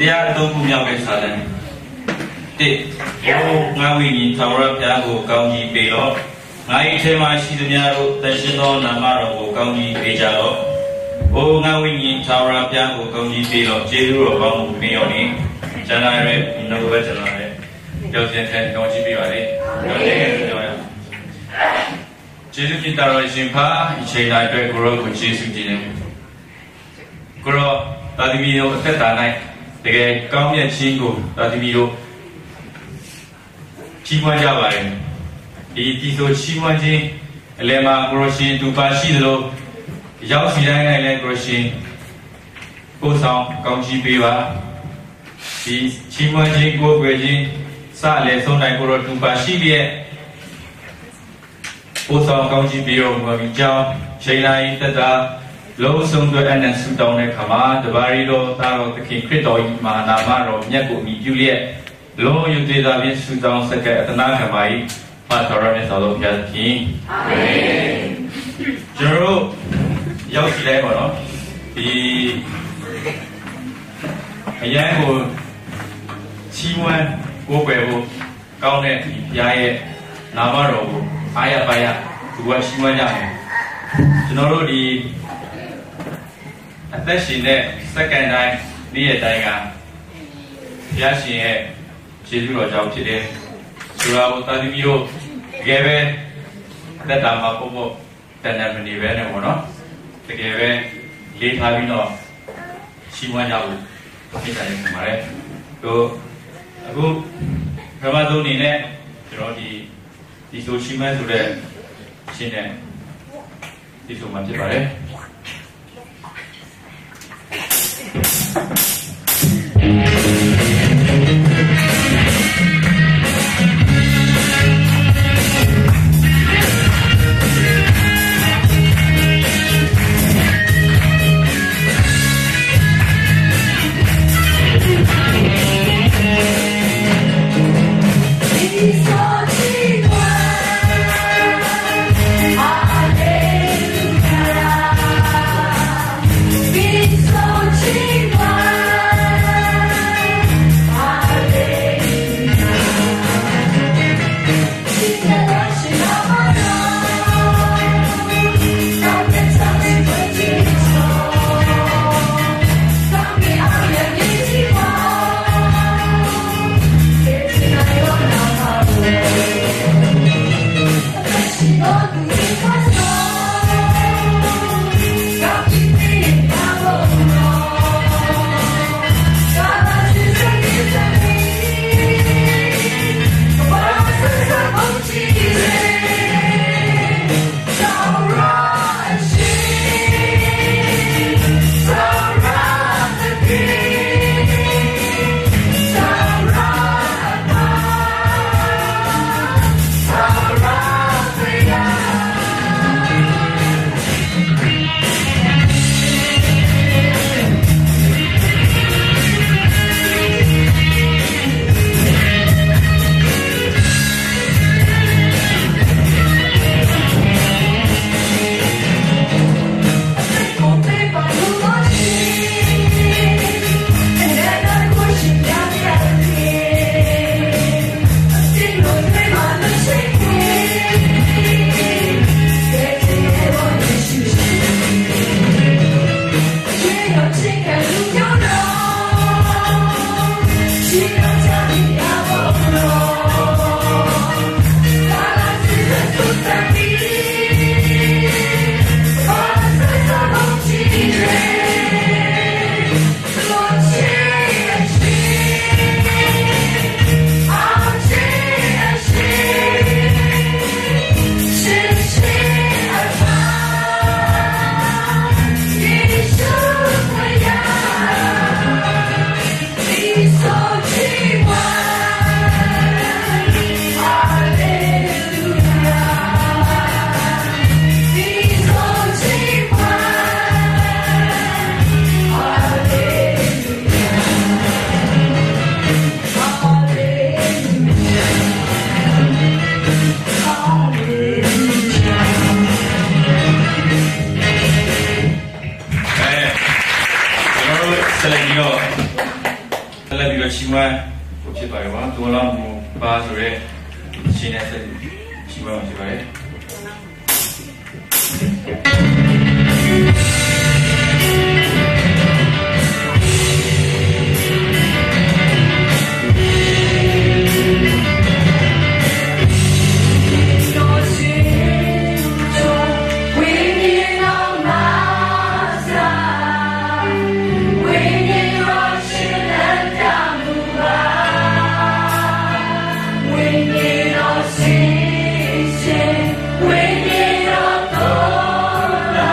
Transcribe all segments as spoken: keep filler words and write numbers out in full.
တရားသုံးခုမြောက်တဲ့စာတမ်းတိဘိုးငါဝိညာဉ်ထာဝရဘုရားကိုကောင်းကြီးပေးတော့ငါ၏ထဲမှာရှိသမျှတို့တန်ရှင်းသောနာမတော်ကိုကောင်းကြီးပေးကြတော့ဘိုးငါဝိညာဉ်ထာဝရဘုရားကိုကောင်းကြီးပေးတော့ကျေးဇူးတော်ကောင်းမှုပေးရောနေဇာနာရဲ့နှုတ်ဘက်ဇာနာရဲ့ကြောက်စင်တဲ့ကောင်းကြီးပေးပါလေကြောက်တဲ့ကြောက်ရကျေးဇူးတင်တော်ရှင်ဖာအချိန်တိုင်းအတွက်ကိုရောကိုကျေးဇူးတင်တယ်ကိုရောတာသမီတို့အသက်တာ၌တကယ်ကောင်းမြတ်ခြင်းကိုတာသမီတို့ချီးမွမ်းကြပါရဲ့ဒီဒီဆိုချီးမွမ်းခြင်းအလယ်မှာကိုရရှင်သူပါရှိသလိုရောက်စီတိုင်း၌လည်းကိုရရှင်ကိုဆောင်ကောင်းချီးပေးပါဒီချီးမွမ်းခြင်းကိုယ်ွယ်ခြင်းစလည်းဆုံးတိုင်းကိုရသူပါရှိလျက်ကိုဆောင်ကောင်းချီးပေးတော်မူပါကြောင်းချိန်တိုင်းသက်သာလုံးစုံတို့အနန္တဆုတောင်းတဲ့ခါမှာတပါးရီတော်သာတော်သခင်ခရစ်တော်၏မာနာမတော်မြတ်ကိုမြည်ပြုလျက်လုံးယူသေးတာဖြင့်ဆုတောင်းဆက်ကအတနာခံပါ၏ပါတော်ရမြတ်တော်ဘုရားသခင်အာမင်ကျွန်တော်ရောက်ရှိလိုက်ပါတော့ဒီအရန်ကိုချီးမွမ်းကိုယ်ပဲကိုကောင်းတဲ့ဒီဘုရားရဲ့နာမတော်ကိုအားရပါရသူကချီးမွမ်းကြတယ်ကျွန်တော်တို့ဒီအသက်ရှင်တဲ့စက္ကန့်တိုင်းနေ့ရက်တိုင်းကဘုရားရှင်ရဲ့ကျေးဇူးတော်ကြောင့်ဖြစ်တယ်ဆိုတာကိုတာသမီတို့တကယ်ပဲအသက်တာမှာပုံပုံတန်တန်မနေပဲနဲ့ပေါ့နော်တကယ်ပဲလေးထားပြီးတော့ချီးမွမ်းကြဖို့ဖြစ်တယ်မှာလေတို့အခုပထမဆုံးအနေနဲ့ကျွန်တော်ဒီဒီဆိုချီးမွမ်းဆိုတဲ့ရှင်းတဲ့ဒီဆိုမှဖြစ်ပါတယ်လက်ပြီးတော့ချီးမွမ်းဖို့ဖြစ်ပါတယ်ကွာသူလောင်းမှုပါဆိုရဲရှင်းတဲ့ဆက်ချီးမွမ်းမှာဖြစ်ပါတယ်为你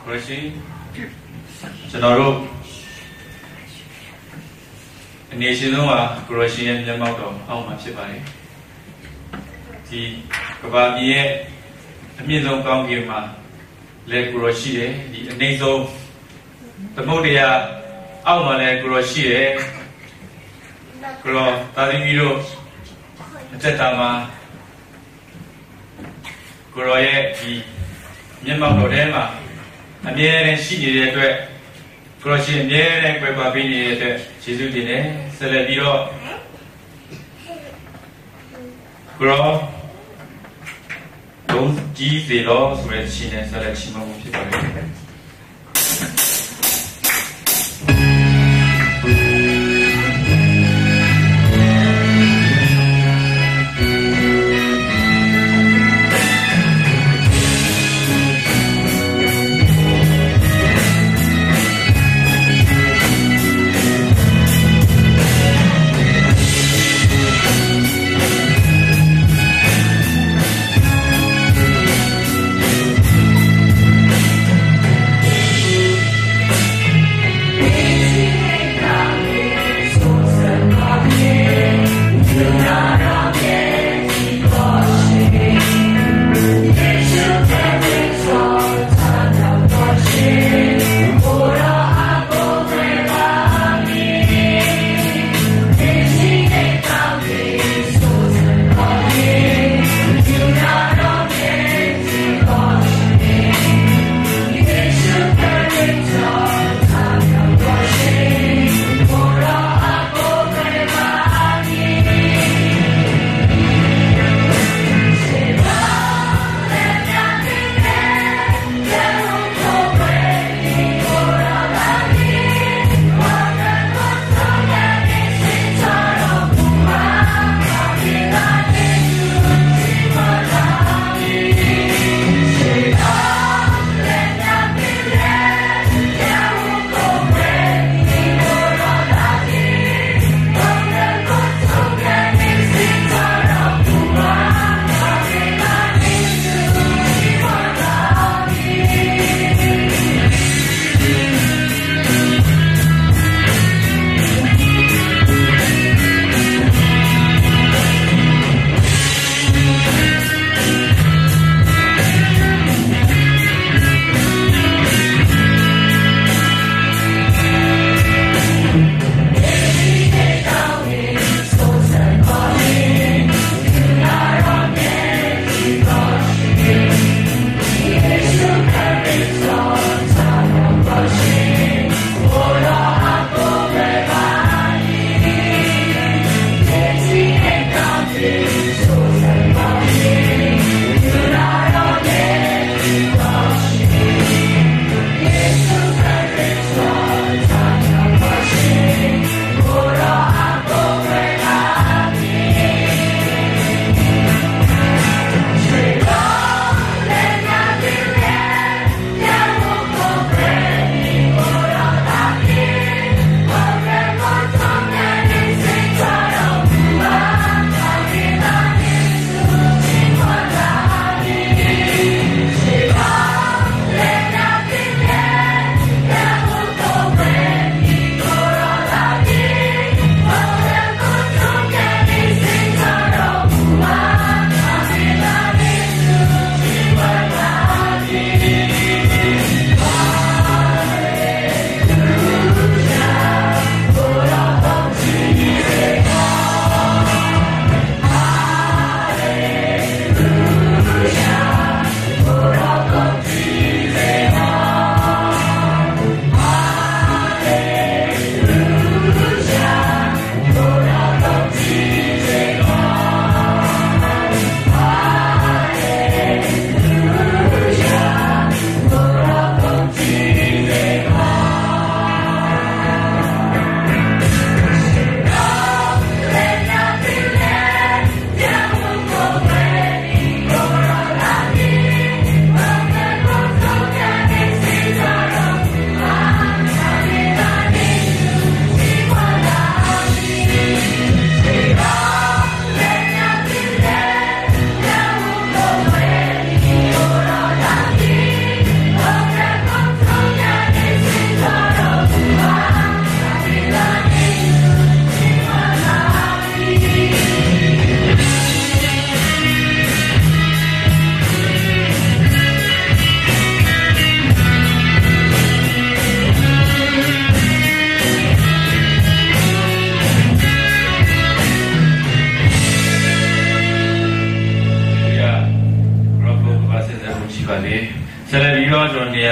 ကိုရရှိကျွန်တော်တို့အနေရှိဆုံးကကိုရရှိရဲ့မျက်မှောက်တော်အောက်မှာဖြစ်ပါတယ်ဒီကဘာပြည်ရဲ့အမြင့်ဆုံးကောင်းကင်မှာလဲကိုရရှိတယ်ဒီအနေဆုံးသမုဒ္ဒရာအောက်မှာလဲကိုရရှိတယ်ကိုရတာသမီးတို့အသက်တာမှာကိုရရဲ့ဒီမျက်မှောက်တော်ထဲမှာအမြဲတမ်းရှိနေတဲ့အတွက်ကိုရရှိအမြဲတမ်းကြွယ်ပါပေးနေတဲ့အတွက်ယေရှုတင်တယ်ဆက်လက်ပြီးတော့ကိုရဘုံကြီးစေတော်ဆိုတဲ့ရှင်နဲ့ဆက်လက်ချီးမွမ်းမှုဖြစ်ပါတယ်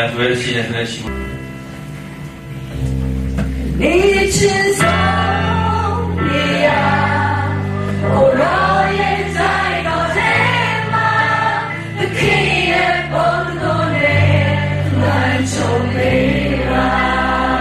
呀，主要是现在在起。 你之所以啊，我若也在高天嘛，不可以不能的来做美啦。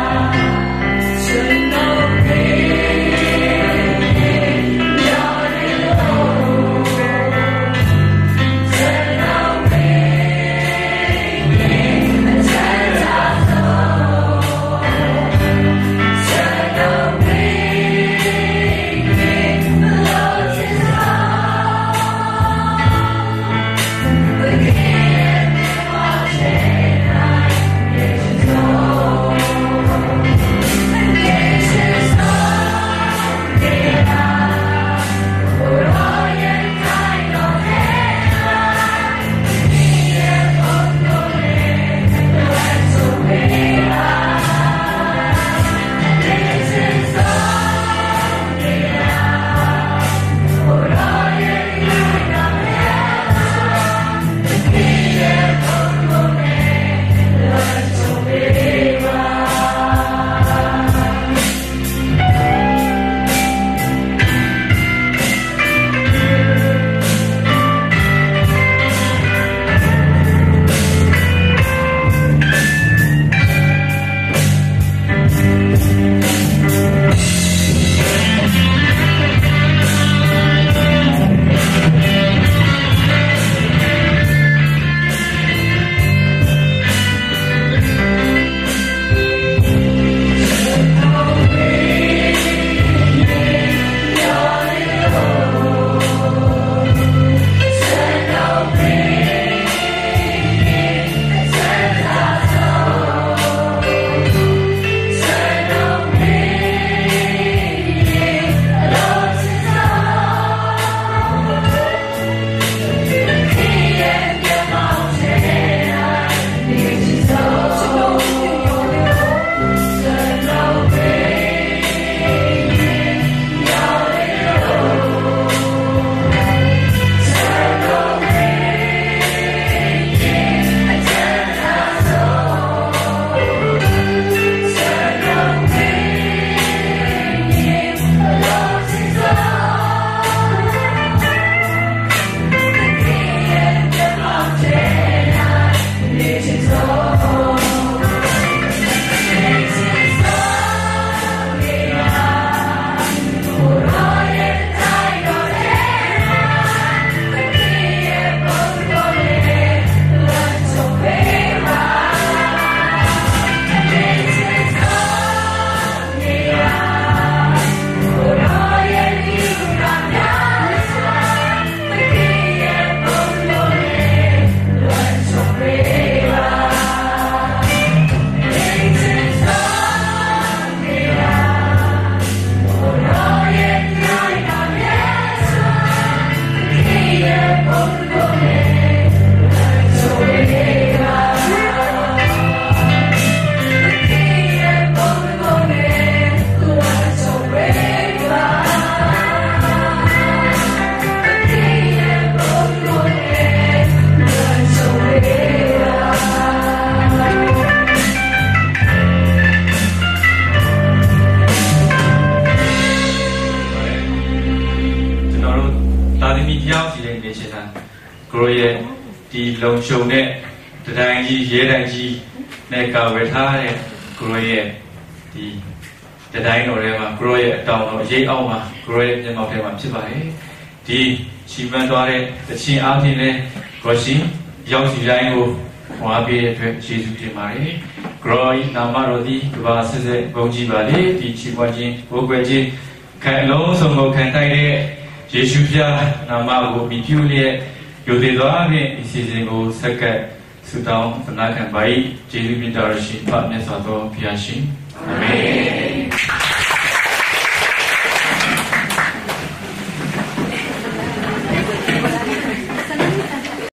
龙兄呢，这代机、这代机，那搞为他的，古罗耶，的，这代诺的嘛，古罗耶到了耶奥嘛，古罗耶在毛片嘛，是吧？的，前面多的，这前阿天呢，个心要是来我，我别对，耶稣的嘛的，古罗耶那马罗的，对吧？是在攻击吧的，的前关键，我关键，看龙什么看待的，耶稣家那马我米丢的。有的话呢，一些这个世界知道怎么看白，这里面的人心法呢，啥都比较新。阿门。